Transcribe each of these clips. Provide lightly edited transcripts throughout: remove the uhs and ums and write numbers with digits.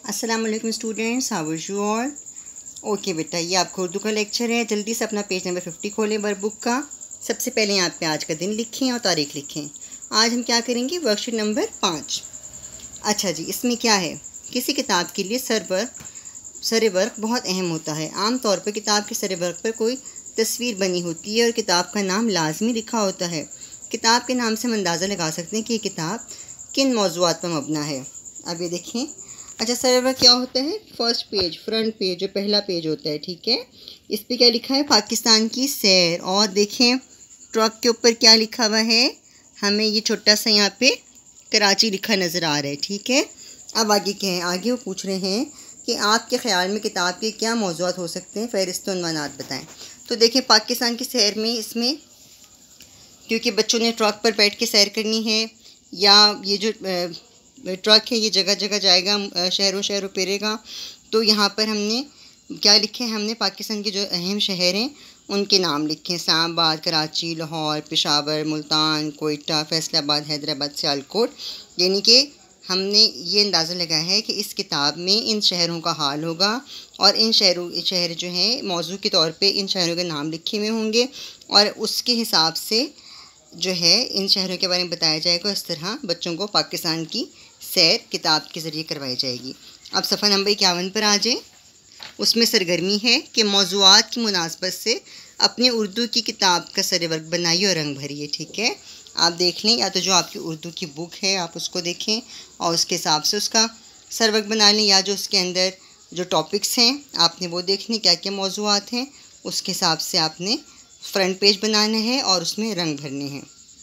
अस्सलाम वालेकुम students, how are you all. Okay बेटा, ये आपका उर्दू का लेक्चर है। जल्दी से अपना पेज नंबर 50 खोलें वर्क बुक का। सबसे पहले यहाँ पे आज का दिन लिखें और तारीख लिखें। आज हम क्या करेंगे, वर्कशीट नंबर 5। अच्छा जी, इसमें क्या है, किसी किताब के लिए सर वर्क बहुत अहम होता है। आम तौर पर किताब के सर वर्क पर कोई तस्वीर बनी होती है और किताब का नाम लाजमी लिखा होता है। किताब के नाम से हम अंदाज़ा लगा सकते हैं कि ये किताब किन मौज़ूआत पर मबना है। अब ये देखें। अच्छा, सर वर्क क्या होता है, फर्स्ट पेज, फ्रंट पेज, जो पहला पेज होता है, ठीक है। इस पे क्या लिखा है, पाकिस्तान की सैर। और देखें ट्रक के ऊपर क्या लिखा हुआ है, हमें ये छोटा सा यहाँ पे कराची लिखा नज़र आ रहा है, ठीक है। अब आगे क्या है, आगे वो पूछ रहे हैं कि आपके ख़्याल में किताब के क्या मौज़ूआत हो सकते हैं, फ़हरिस्त उन्वानात बताएं। तो देखें, पाकिस्तान की सैर में इसमें क्योंकि बच्चों ने ट्रक पर बैठ के सैर करनी है, या ये जो ट्रक है ये जगह जगह जाएगा, शहरों शहरों फिरेगा, तो यहाँ पर हमने क्या लिखे, हमने पाकिस्तान के जो अहम शहर हैं उनके नाम लिखे। इस्लामाबाद, कराची, लाहौर, पेशावर, मुल्तान, कोयटा, फैसलाबाद, हैदराबाद, सियालकोट। यानी कि हमने ये अंदाज़ा लगाया है कि इस किताब में इन शहरों का हाल होगा और इन शहर जो हैं मौजू के तौर पे इन शहरों के नाम लिखे हुए होंगे और उसके हिसाब से जो है इन शहरों के बारे में बताया जाएगा। इस तरह बच्चों को पाकिस्तान की सैर किताब के ज़रिए करवाई जाएगी। अब सफ़ा नंबर 51 पर आ जाए। उसमें सरगर्मी है कि मौज़ूआत की मुनासबत से अपने उर्दू की किताब का सर वर्क बनाइए और रंग भरिए, ठीक है। आप देख लें, या तो जो आपकी उर्दू की बुक है आप उसको देखें और उसके हिसाब से उसका सर वर्क बना लें, या जो उसके अंदर जो टॉपिक्स हैं आपने वो देखने क्या क्या मौज़ूआत हैं, उसके हिसाब से आपने फ्रंट पेज बनाना है और उसमें रंग भरने हैं।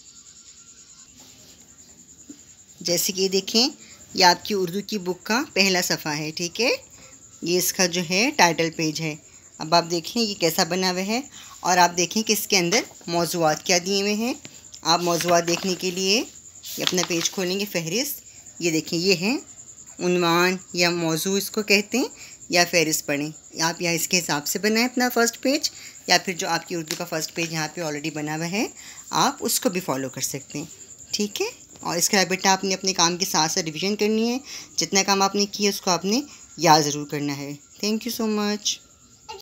जैसे कि देखें, ये आपकी उर्दू की बुक का पहला सफ़ा है, ठीक है। ये इसका जो है टाइटल पेज है। अब आप देखें ये कैसा बना हुआ है और आप देखें कि इसके अंदर मौज़ूआत क्या दिए हुए हैं। आप मौज़ूआत देखने के लिए ये अपना पेज खोलेंगे, फ़हरिस्त। ये देखें, ये है उन्वान या मौजू इसको कहते हैं, या फ़हरिस्त पढ़ें। आप यहाँ इसके हिसाब से बनाएं अपना फ़र्स्ट पेज, या फिर जो आपकी उर्दू का फ़र्स्ट पेज यहाँ पे ऑलरेडी बना हुआ है आप उसको भी फॉलो कर सकते हैं, ठीक है। और इसके अलावा बेटा आपने अपने काम के साथ साथ रिवीजन करनी है। जितना काम आपने किया उसको आपने याद ज़रूर करना है। Thank you so much.